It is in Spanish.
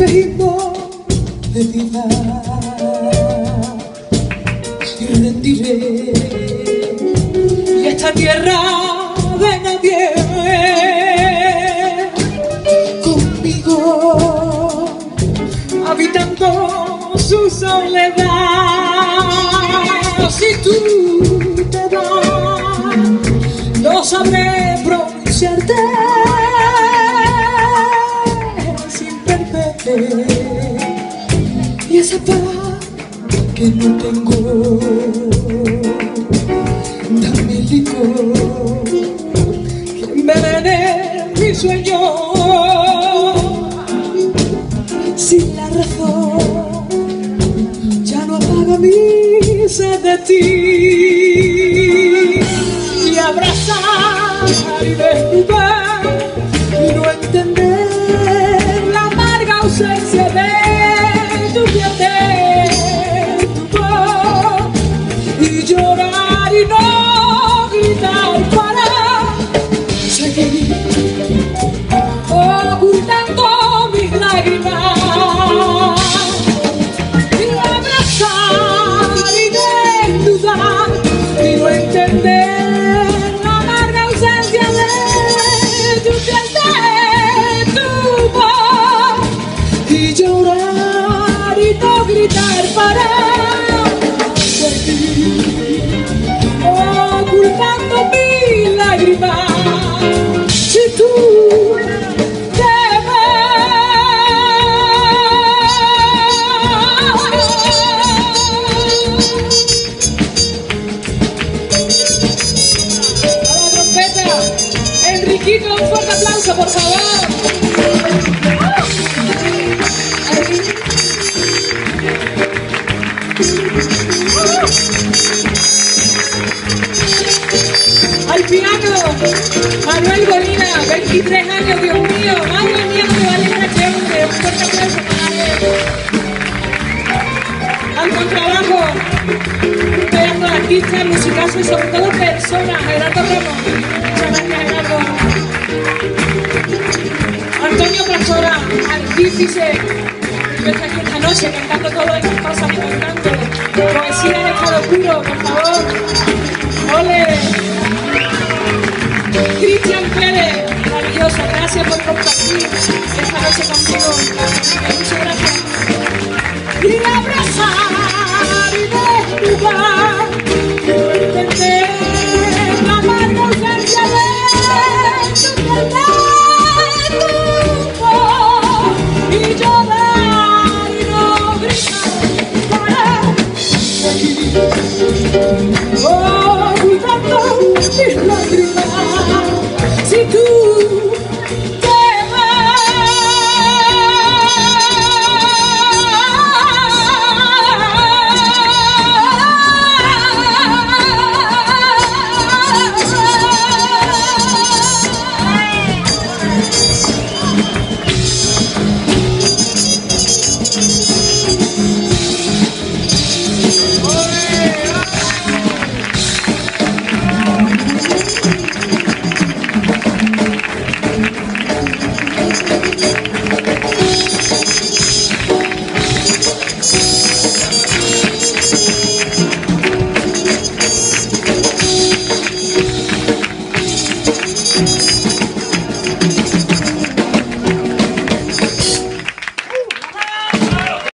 despedida y rendiré, y esta tierra de nadie conmigo, habitando su soledad. Si tú te vas, no sabré pronunciarte sin perderte, y esa paz que no tengo, dame licor que envenene mi sueño. Sin la razón ya no apaga mi sed de ti, y abrazar y desnudar y no entender la amarga ausencia de tu piel, de tu voz, y llorar y no gritar para seguir ocultando mis lágrimas. Gritar para seguir ocultando mi lágrima. Si tú te vas. A la trompeta, Enriquito, un fuerte aplauso, por favor. Al piano, Manuel Molina, 23 años, Dios mío, madre mía, no me vale este hombre, un fuerte aplauso para él. Al contrabajo, creando artistas, musicazos y sobre todo personas, Gerardo Ramos, muchas gracias Gerardo. Antonio Trasora, artífice, que está aquí esta noche cantando todas estas cosas y cantando poesía en estado puro, por favor. ¡Ole! Cristian Pérez, maravillosa, gracias por compartir esta noche conmigo. Muchas gracias.